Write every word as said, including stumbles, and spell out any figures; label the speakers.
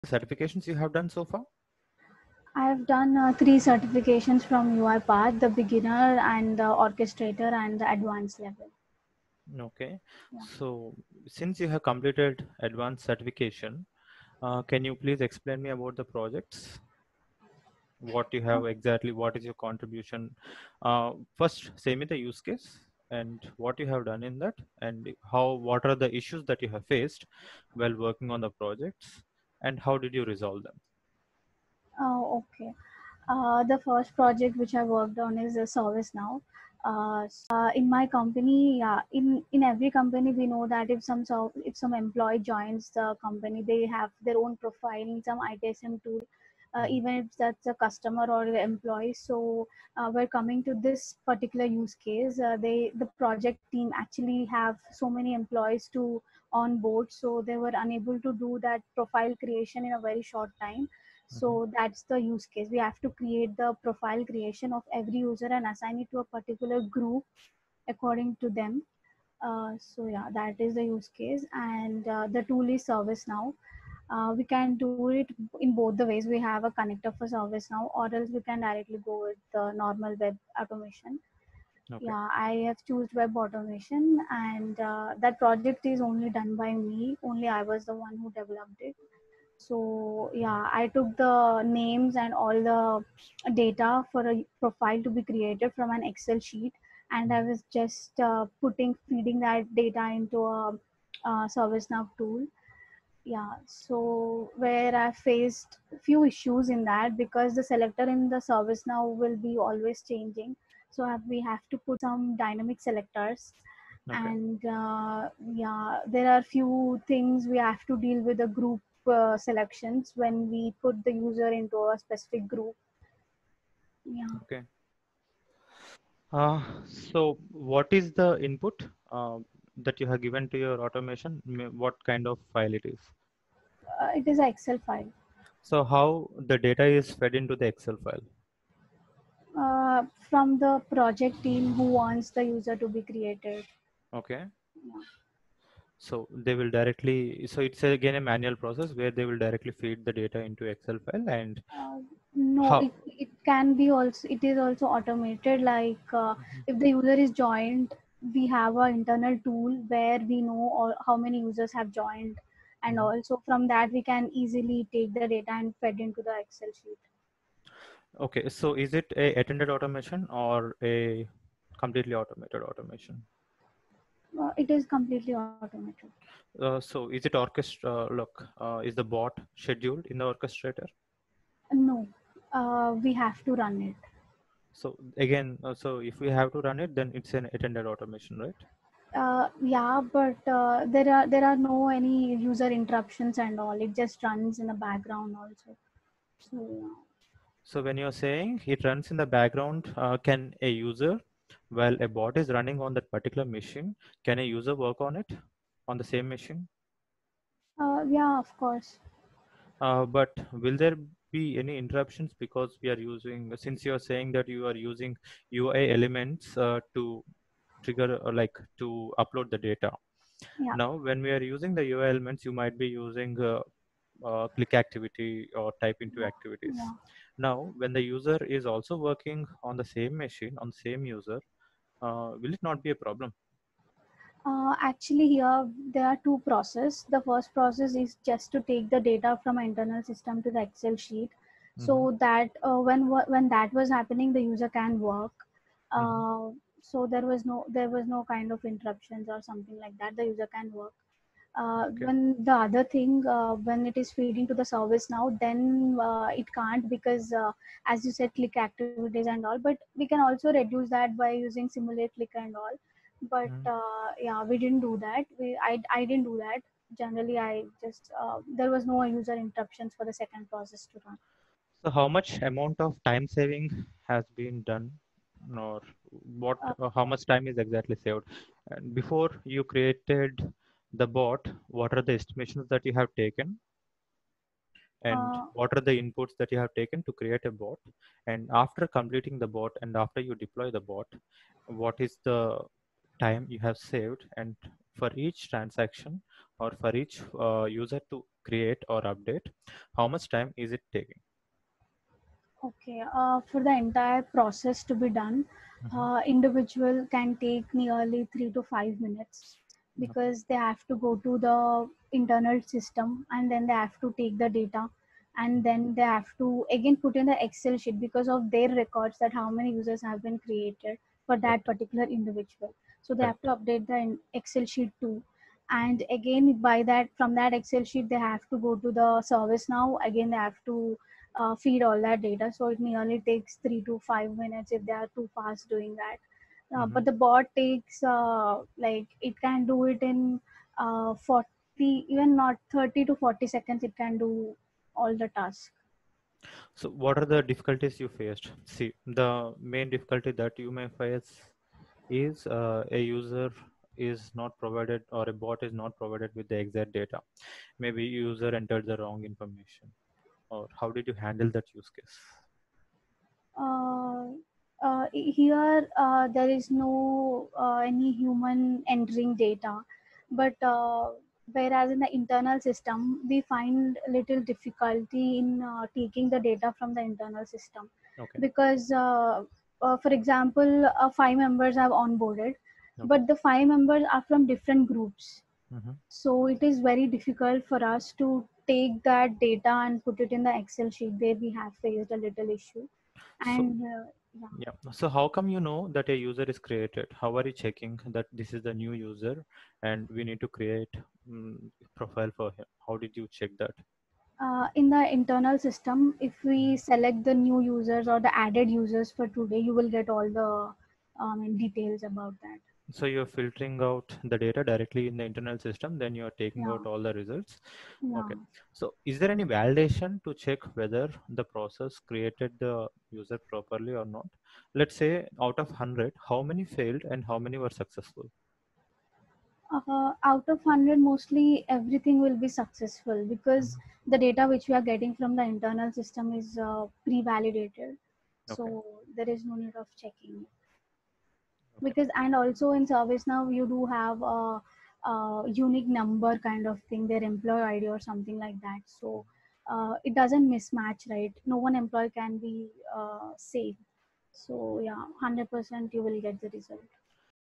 Speaker 1: certifications you have done so far?
Speaker 2: I have done uh, three certifications from UiPath: the beginner and the orchestrator and the advanced level.
Speaker 1: Okay.
Speaker 2: Yeah.
Speaker 1: So since you have completed advanced certification, uh, can you please explain me about the projects? What you have exactly, what is your contribution? Uh, first, say me the use case and what you have done in that, and how, what are the issues that you have faced while working on the projects, and how did you resolve them?
Speaker 2: Oh, okay. Uh, the first project which I worked on is a ServiceNow. Uh, so, uh, in my company, yeah, in in every company, we know that if some so if some employee joins the company, they have their own profile in some I T S M tool, uh,
Speaker 1: Mhm.
Speaker 2: even if that's a customer or the employee. So uh, we're coming to this particular use case. Uh, they the project team actually have so many employees to onboard, so they were unable to do that profile creation in a very short time.
Speaker 1: Mhm.
Speaker 2: So that's the use case. We have to create the profile creation of every user and assign it to a particular group according to them. Uh, so yeah, that is the use case, and uh, the tool is ServiceNow. Uh, we can do it in both the ways. We have a connector for ServiceNow, or else we can directly go with the normal web automation.
Speaker 1: Okay.
Speaker 2: Yeah, I have choose web automation, and uh, that project is only done by me. Only I was the one who developed it. So yeah, I took the names and all the data for a profile to be created from an Excel sheet, and I
Speaker 1: Mhm.
Speaker 2: was just uh, putting feeding that data into a, uh ServiceNow tool. Yeah, so where I faced few issues in that, because the selector in the ServiceNow will be always changing. So have, we have to put some dynamic selectors,
Speaker 1: Okay.
Speaker 2: and uh, yeah, there are few things we have to deal with the group uh, selections when we put the user into a specific group. Yeah.
Speaker 1: Okay. Uh, so what is the input uh, that you have given to your automation? M- What kind of file it is?
Speaker 2: Uh, it is an Excel file.
Speaker 1: So how the data is fed into the Excel file?
Speaker 2: Uh, from the project team who wants the user to be created.
Speaker 1: Okay.
Speaker 2: Yeah.
Speaker 1: So they will directly, so it's again a manual process where they will directly feed the data into Excel file and
Speaker 2: Uh, no,
Speaker 1: how?
Speaker 2: it, it can be also, it is also automated. Like uh,
Speaker 1: Mhm.
Speaker 2: if the user is joined, we have a internal tool where we know all, how many users have joined, and
Speaker 1: Mhm.
Speaker 2: also from that we can easily take the data and fed into the Excel sheet.
Speaker 1: Okay, so is it a attended automation or a completely automated automation?
Speaker 2: Uh, it is completely automated.
Speaker 1: Uh, so is it orchestra? Look, uh, is the bot scheduled in the orchestrator?
Speaker 2: No, uh, we have to run it.
Speaker 1: So again, uh, so if we have to run it, then it's an attended automation, right?
Speaker 2: Uh, yeah, but uh, there are there are no any user interruptions and all. It just runs in the background also. So
Speaker 1: So when you're saying it runs in the background, uh, can a user, while a bot is running on that particular machine, can a user work on it on the same machine?
Speaker 2: uh, yeah, of course.
Speaker 1: Uh, but will there be any interruptions because we are using, since you are saying that you are using U I elements uh, to trigger, uh, like to upload the data.
Speaker 2: Yeah,
Speaker 1: Now, when we are using the U I elements, you might be using uh, uh, click activity or type into activities.
Speaker 2: yeah.
Speaker 1: Now, when the user is also working on the same machine, on the same user, uh, will it not be a problem?
Speaker 2: Uh, actually, here there are two processes. The first process is just to take the data from an internal system to the Excel sheet,
Speaker 1: Mm-hmm.
Speaker 2: so that uh, when wa- when that was happening, the user can work.
Speaker 1: Mm-hmm.
Speaker 2: Uh, so there was no there was no kind of interruptions or something like that. The user can work. Uh,
Speaker 1: Okay.
Speaker 2: when the other thing, uh, when it is feeding to the service now, then uh, it can't, because uh, as you said, click activities and all, but we can also reduce that by using simulate click and all. But
Speaker 1: Mm.
Speaker 2: uh, yeah, we didn't do that. We I, I didn't do that. Generally, I just uh, there was no user interruptions for the second process to run.
Speaker 1: So, how much amount of time saving has been done, or what?
Speaker 2: Uh,
Speaker 1: Uh, how much time is exactly saved? And before you created the bot, what are the estimations that you have taken, and
Speaker 2: uh,
Speaker 1: what are the inputs that you have taken to create a bot? And after completing the bot, and after you deploy the bot, what is the time you have saved? And for each transaction or for each uh, user to create or update, how much time is it taking?
Speaker 2: Okay, uh, for the entire process to be done,
Speaker 1: Mhm.
Speaker 2: uh, individual can take nearly three to five minutes
Speaker 1: Okay.
Speaker 2: because they have to go to the internal system and then they have to take the data and then they have to again put in the Excel sheet because of their records that how many users have been created for that
Speaker 1: Correct.
Speaker 2: particular individual. So they have
Speaker 1: Correct.
Speaker 2: to update the in- Excel sheet too. And again, by that from that Excel sheet, they have to go to the service now. Again, they have to uh, feed all that data. So it nearly takes three to five minutes if they are too fast doing that. Uh,
Speaker 1: Mhm.
Speaker 2: but the bot takes uh, like it can do it in uh, forty, even not thirty to forty seconds. It can do all the tasks.
Speaker 1: So, what are the difficulties you faced? See, the main difficulty that you may face is uh, a user is not provided or a bot is not provided with the exact data. Maybe user entered the wrong information. Or how did you handle that use case?
Speaker 2: Uh, uh, Here uh, there is no uh, any human entering data, but uh, whereas in the internal system we find little difficulty in uh, taking the data from the internal system
Speaker 1: Okay.
Speaker 2: because uh, uh, for example uh, five members have onboarded,
Speaker 1: Okay.
Speaker 2: but the five members are from different groups,
Speaker 1: Hmm.
Speaker 2: so it is very difficult for us to take that data and put it in the Excel sheet. There we have faced a little issue.
Speaker 1: So,
Speaker 2: And uh, yeah,
Speaker 1: yeah. So, how come you know that a user is created? How are you checking that this is the new user and we need to create mm profile for him? How did you check that?
Speaker 2: uh, in the internal system, if we
Speaker 1: Mhm.
Speaker 2: select the new users or the added users for today, you will get all the um, details about that.
Speaker 1: So you're filtering out the data directly in the internal system, then you're taking
Speaker 2: Yeah,
Speaker 1: out all the results.
Speaker 2: yeah.
Speaker 1: Okay. So is there any validation to check whether the process created the user properly or not? Let's say out of one hundred, how many failed and how many were successful?
Speaker 2: Uh, out of one hundred, mostly everything will be successful because
Speaker 1: Mhm.
Speaker 2: the data which we are getting from the internal system is uh, pre-validated.
Speaker 1: Okay.
Speaker 2: So there is no need of checking.
Speaker 1: Okay.
Speaker 2: Because and also in ServiceNow you do have a, a unique number kind of thing, their employee I D or something like that. So uh, it doesn't mismatch, right? No one employee can be uh, safe. So yeah, one hundred percent you will get the result.